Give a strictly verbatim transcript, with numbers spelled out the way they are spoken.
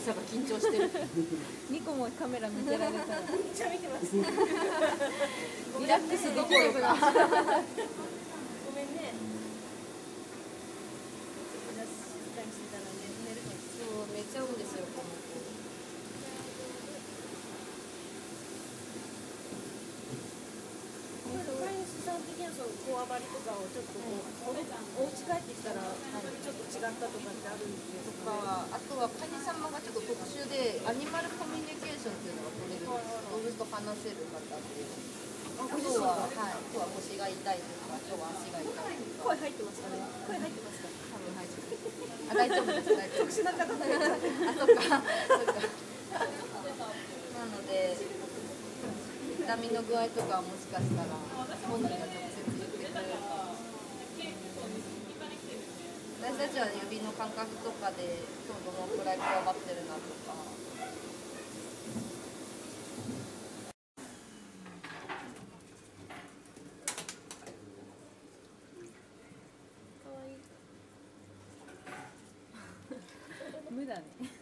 さが緊張してる。 ニコもカメラ見てられたら。 めっちゃ見てます。 リラックスできるか。 ごめんね。静かにしてたらね、寝るかも。 そうめっちゃ多いですよこの子。 飼い主さん的にはそうこわばりとかをちょっとこう、お家帰ってきたらちょっと違ったとかってあるんですとかあとはカニ様がちょっと特殊でアニマルコミュニケーションっていうのが取れるんですよ。動物と話せる方っていう。あとは、はい、今日は腰が痛いとか、今日は足が痛いとか。 声入ってますかね。声入ってますか。 多分入ってます。あ、大丈夫です。大丈夫です。 特殊な方だよ。 あ、そっか。そっか。なので、痛みの具合とかはもしかしたら本人が直接言ってくれるかもしれない。私たちは指の感覚とかで今日どのくらいこわばってるなとか。 無だね。